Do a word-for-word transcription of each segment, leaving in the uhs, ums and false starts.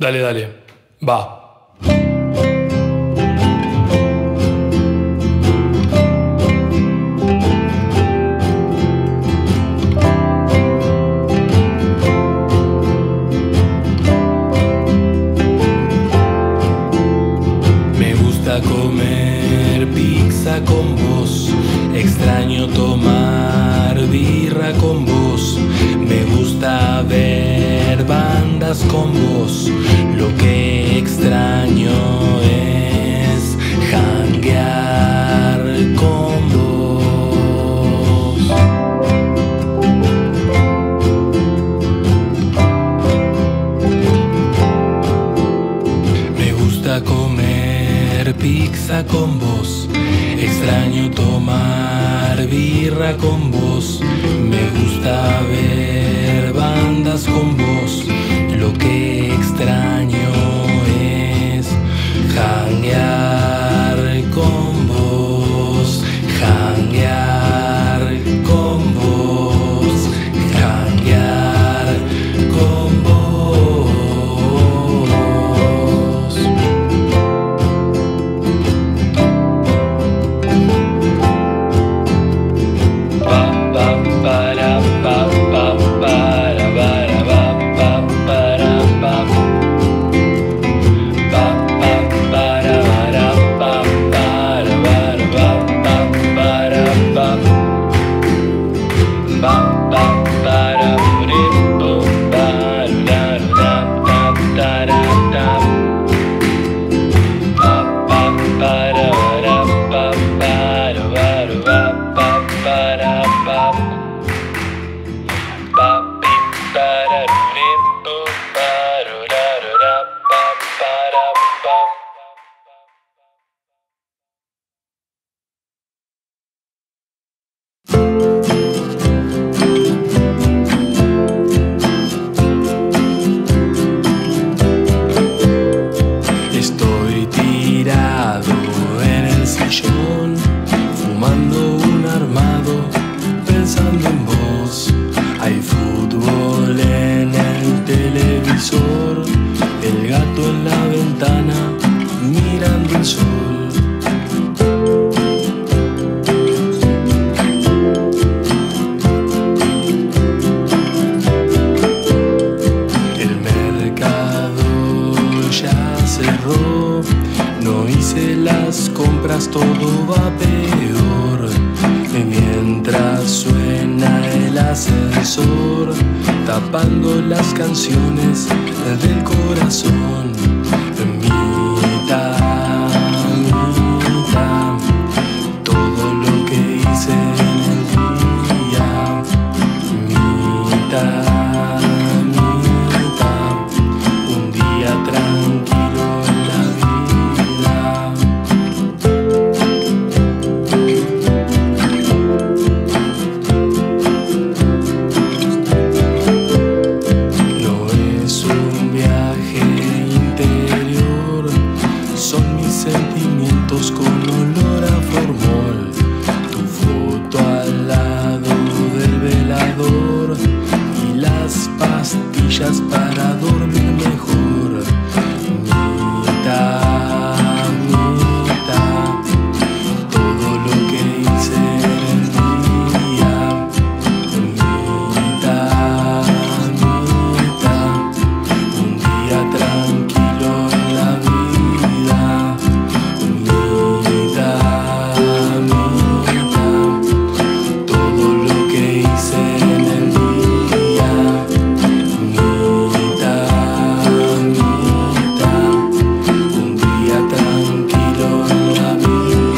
Dale, dale. Va. Me gusta comer pizza con vos, extraño tomar birra con vos, me gusta ver bandas con vos, lo que extraño es janguear con vos. Me gusta comer pizza con vos, extraño tomar birra con vos, me gusta ver bandas con vos, lo que extraño es janguear con vos, janguear con vos, janguear con vos. Para pa pa para para pa pa para pa pa pa para para pa para para pa para pa pa pa para ripo para la la ta ta ta pa pa para para pa para para pa para pa. Estoy tirado en el sillón, fumando un armado, pensando en vos. Hay fútbol en el televisor, el gato en la ventana, mirando el sol. El mercado ya cerró, no hice las compras, todo va peor. Mientras suena el ascensor, tapando las canciones del corazón. Mitad, mitad, todo lo que hice en el día. Mitad, mitad, un día tranquilo en la vida. No es un viaje interior, son mis sentimientos con olor a formol. Tu foto al lado del velador y las pastillas para dormir mejor. Mitad, mitad, todo lo que hice en el día. Mitad, mitad, un día tranquilo en la vida. Mitad, mitad, todo lo que hice en el día. Mitad, mitad, un día tranquilo en la vida.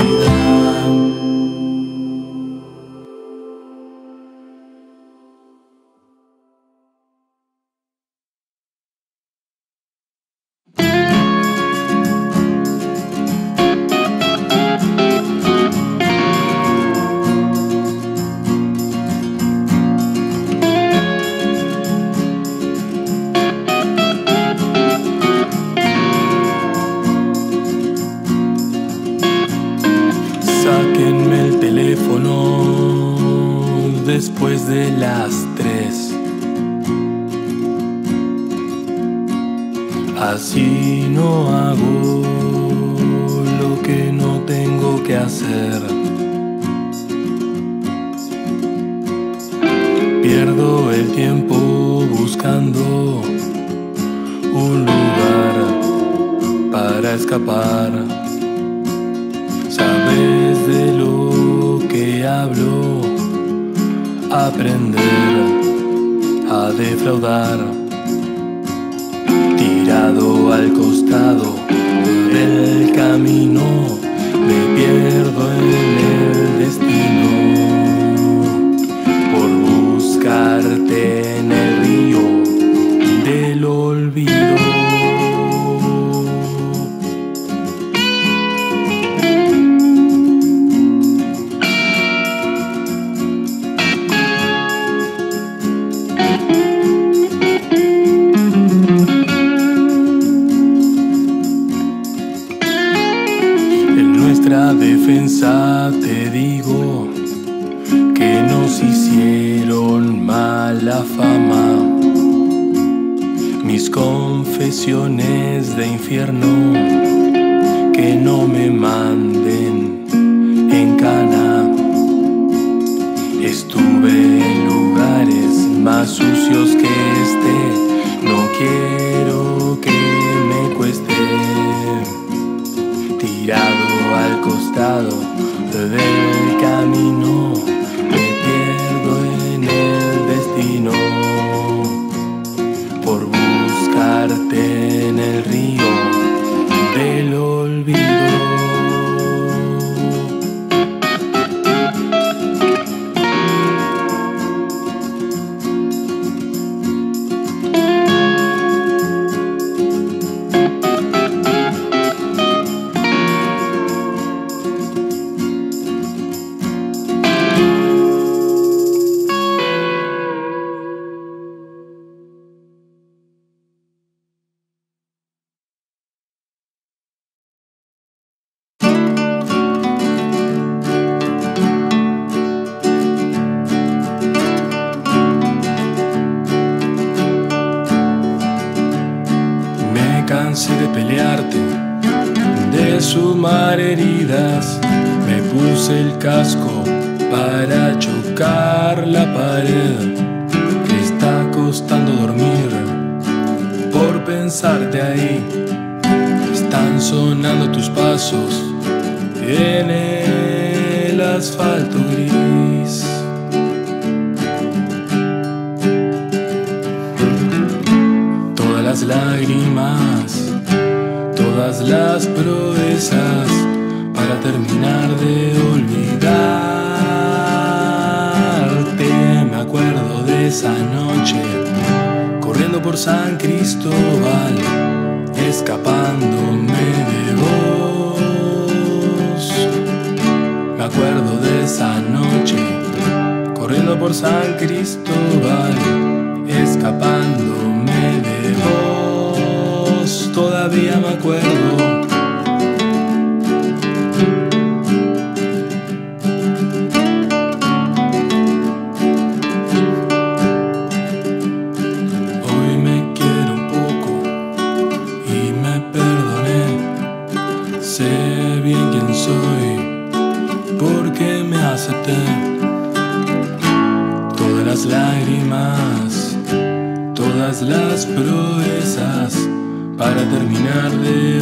Sáquenme el teléfono después de las tres. Así no hago lo que no tengo que hacer. Pierdo el tiempo buscando un lugar para escapar. Sabes de lo que hablo, aprender a defraudar. Tirado al costado del camino, me pierdo en el destino por buscarte en el río del olvido. Defensa te digo que nos hicieron mala fama. Mis confesiones de infierno, que no me manden en cana. Estuve en lugares más sucios que este, no quiero que me cueste. Tirado al costado del camino, me pierdo en el destino por buscarte en el río del olvido. Cansé de pelearte, de sumar heridas. Me puse el casco para chocar la pared. Me está costando dormir por pensarte ahí. Están sonando tus pasos en el asfalto gris. Todas las lágrimas, todas las proezas para terminar de olvidarte. Me acuerdo de esa noche corriendo por San Cristóbal, escapándome de vos. Me acuerdo de esa noche corriendo por San Cristóbal, escapándome de vos. Todavía me acuerdo. Hoy me quiero un poco y me perdoné. Sé bien quién soy porque me acepté. Todas las lágrimas, todas las proezas para terminar de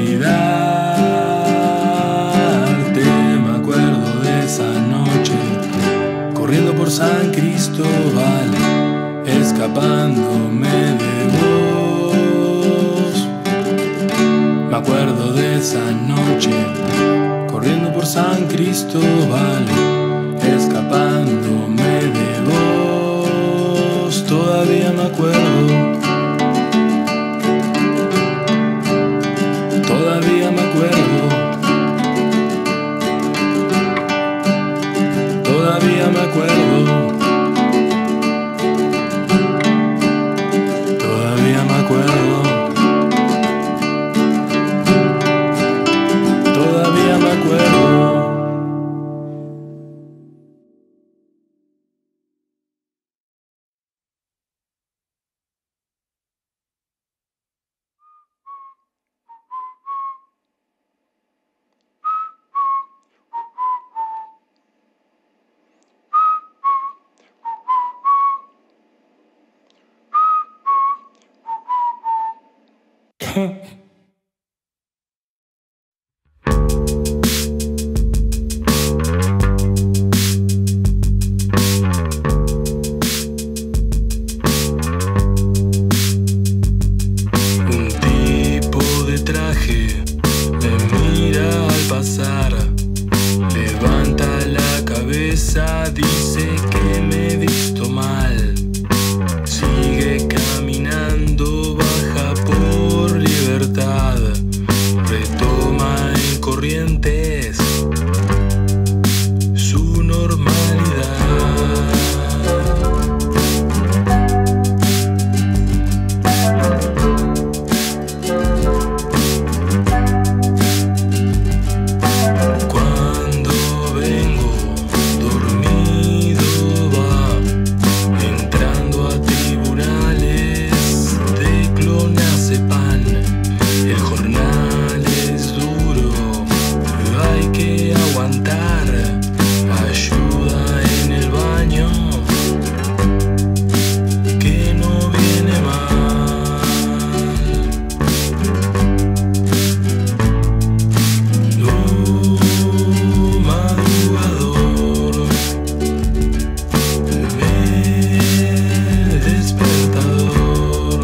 olvidarte. Me acuerdo de esa noche corriendo por San Cristóbal, escapándome de vos. Me acuerdo de esa noche corriendo por San Cristóbal, escapándome de vos. Todavía me acuerdo. Todavía me acuerdo, todavía me acuerdo, todavía me acuerdo, todavía me acuerdo. Un tipo de traje me mira al pasar, levanta la cabeza, dice que me he visto mal. Sigue caminando, baja por Libertad, retoma en Corrientes su normalidad. Cuando vengo dormido va entrando a tribunales de clonazepam. El jornal es duro, hay que aguantar. Ayuda en el baño, que no viene mal. Oh, madrugador, el despertador.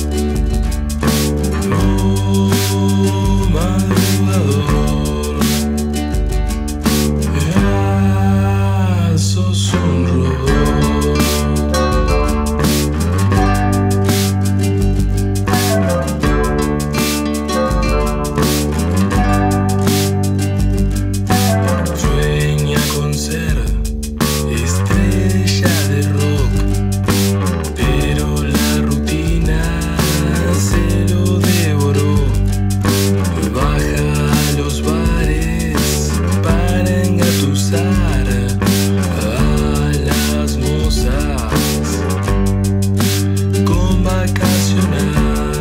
Oh, madrugador, ah, sos un robot. Sueña con ser estrella de rock, pero la rutina se lo devoró. Baja a los bares para engatusar a las mozas con vacacional.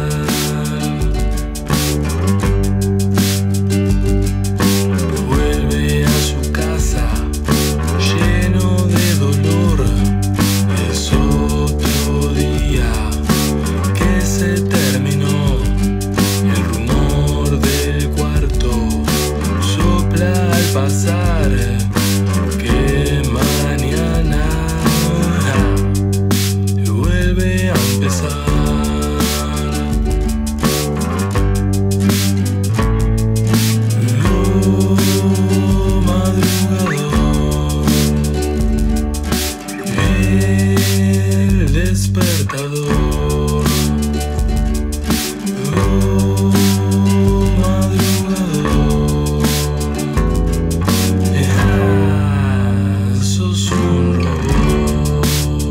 Vuelve a su casa lleno de dolor. Es otro día que se terminó. El rumor del cuarto sopla al pasar, que mañana vuelve a empezar. Oh, madrugador, el despertador. Oh, madrugador, ah, sos un robot.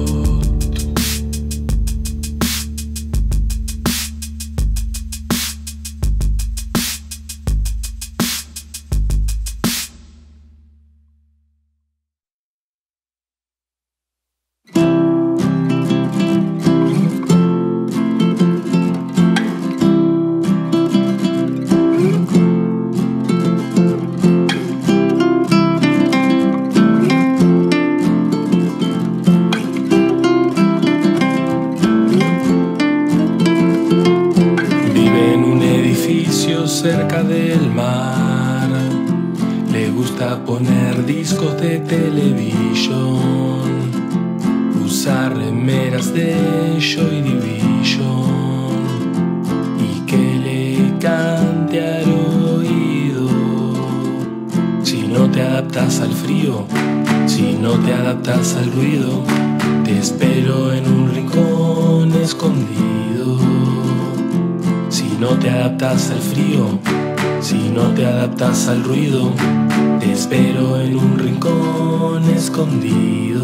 Vive en un edificio cerca del mar. Le gusta poner discos de televisión, usar remeras de Joy Division y que le cante al oído. Si no te adaptas al frío, si no te adaptas al ruido, te espero en un rincón escondido. Si no te adaptas al frío, si no te adaptas al ruido, te espero en un rincón escondido.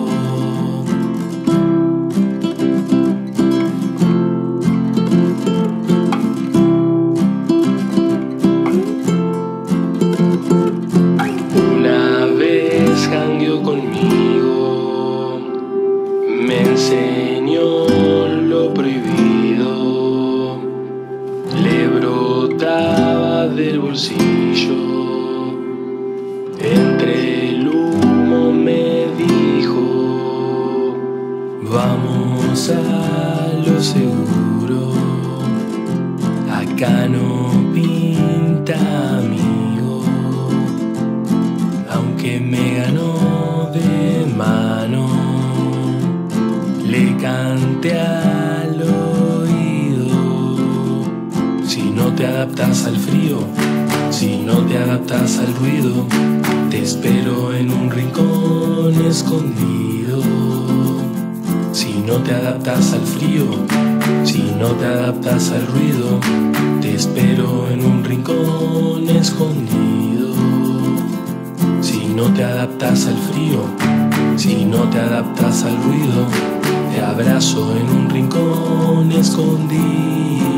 Una vez jangueó conmigo, me enseñó lo prohibido, le brotaba del bolsillo. Entre el humo me dijo, vamos a lo seguro, Mecano pinta amigo, aunque me ganó de mano, le canté al oído. Si no te adaptas al frío, si no te adaptas al ruido, te espero en un rincón escondido. Si no te adaptas al frío, si no te adaptas al ruido, te espero en un rincón escondido. Si no te adaptas al frío, si no te adaptas al ruido, te abrazo en un rincón escondido.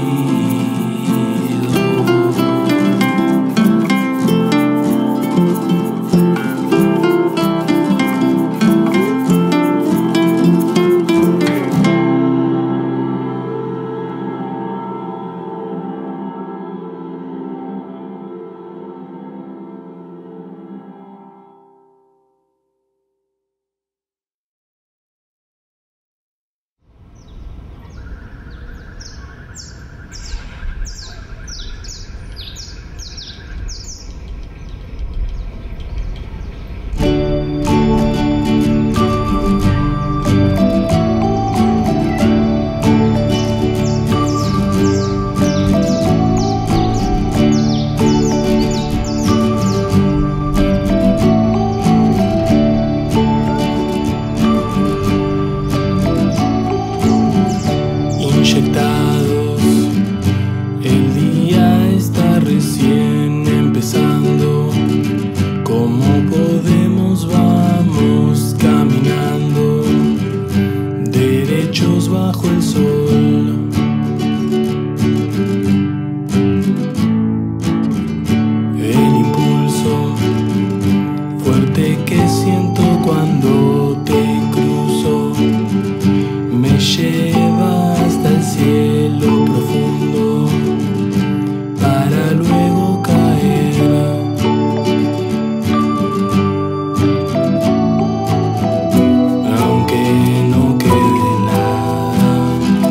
Inyectados, el día está recién empezando. ¿Cómo podemos? Vamos caminando, derechos bajo el sol. El impulso fuerte que siento cuando te cruzo me lleva hasta el cielo profundo para luego caer. Aunque no quede nada,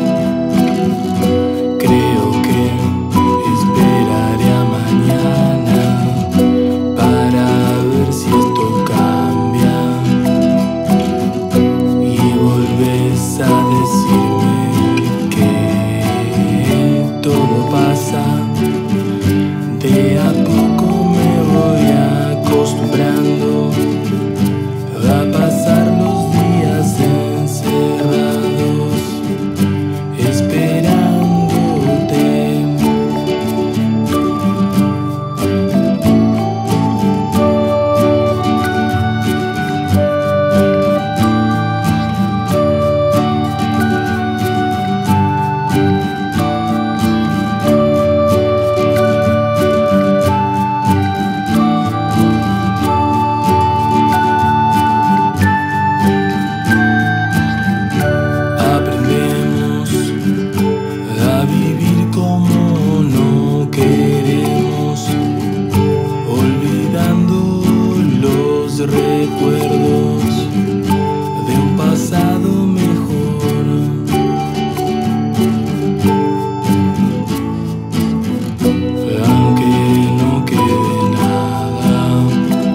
creo que esperaré a mañana para ver si esto cambia y volves a decirme que todo pasa. De a poco me voy acostumbrando a pasar los días encerrados esperándote. Recuerdos de un pasado mejor. Aunque no quede nada,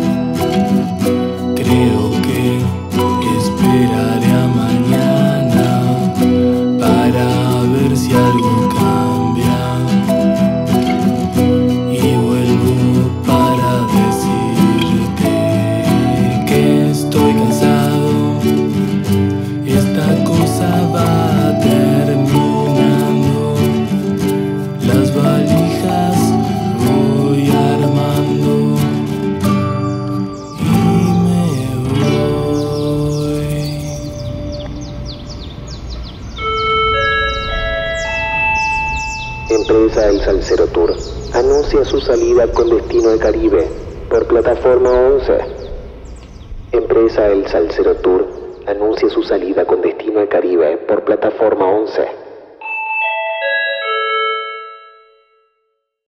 creo que esperaré a mañana para ver si algo cambia y vuelvo para decirte que estoy cansado. Esta cosa va terminando, las valijas voy armando y me voy. Empresa El Salsero Tour anuncia su salida con destino al Caribe por plataforma once. Empresa El Salsero Tour anuncia su salida con destino al Caribe por plataforma once.